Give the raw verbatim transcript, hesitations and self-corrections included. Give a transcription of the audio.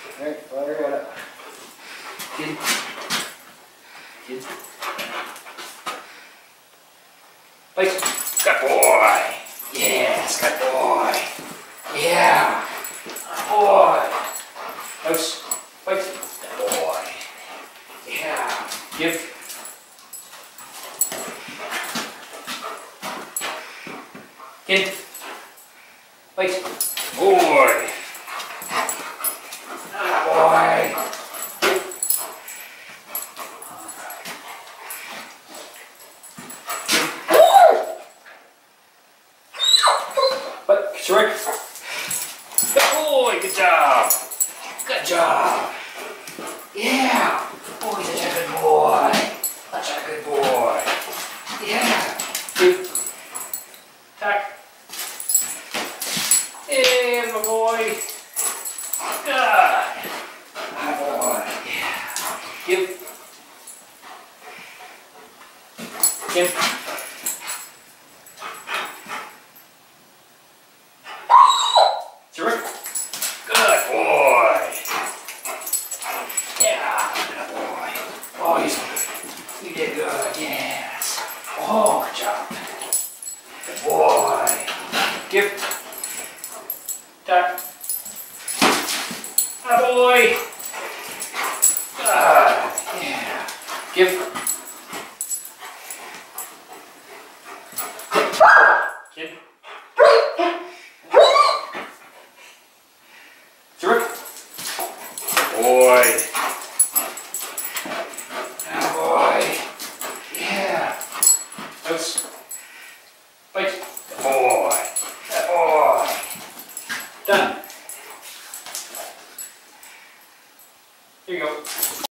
Alright, fire it up. Kinn. Kinn. Fight. Good boy. Yes, good boy. Yeah. Good boy. House. Fight. Good boy. Yeah. Give. Kinn. Fight. Boy. Ah, boy. But zurück. Good boy, good job. Good job. Yeah. Oh, he's such a good boy. Such a good boy. Yeah. Two. Tack. Hey, my boy. Good. My boy. Yeah. Give. Give. Zurück. Good boy. Yeah, good boy. Oh, he's you did good. Yes. Oh, good job. Good boy. Give. Tack. Good boy. Good. Yeah. Give. Kinn. Zurück. Boy. Oh boy. Yeah. House. Fight. Good boy. Good boy. Done. Here you go.